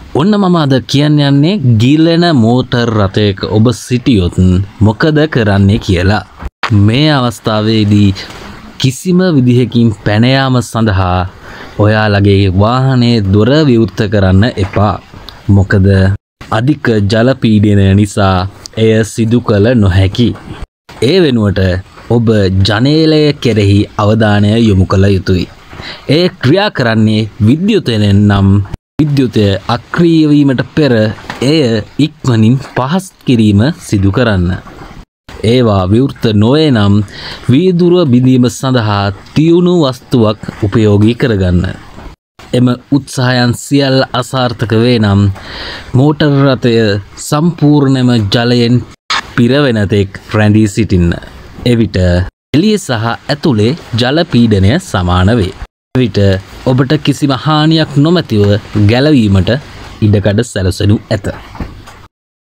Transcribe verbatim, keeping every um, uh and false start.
ඔන්න මම අද කියන්න යන්නේ ගිලෙන මෝටර් රථයක ඔබ සිටියොත් මොකද කරන්නේ කියලා. මේ අවස්ථාවේදී කිසිම විදිහකින් පැන යාම සඳහා ඔයාලගේ වාහනේ දොර විවෘත කරන්න එපා. මොකද අධික ජල පීඩනය නිසා එය සිදු කළ නොහැකි. ඒ වෙනුවට ඔබ ජනේලය කෙරෙහි අවධානය යොමු කළ යුතුයි. ඒ ක්‍රියා කරන්නේ විද්‍යුතයෙන් නම් විද්‍යුතය අක්‍රිය වීමට පෙර එය ඉක්මනින් පහත් කිරීම සිදු කරන්න. ඒවා විවෘත නොවේ නම් වීදුරුව බිඳීම සඳහා තියුණු වස්තුවක් උපයෝගී කරගන්න. එම උත්සාහයන් සියල්ල අසාර්ථක වේ නම් මෝටර් රථය සම්පූර්ණයෙන්ම ජලයෙන් පිරවෙන තෙක් රැඳී සිටින්න. එවිට එළිය සහ ඇතුලේ ජල පීඩනය සමාන වේ. එවිට ඔබට කිසිම හානියක් නොමැතිව ගැලවීමට ඉඩකඩ සැලසෙනු ඇත.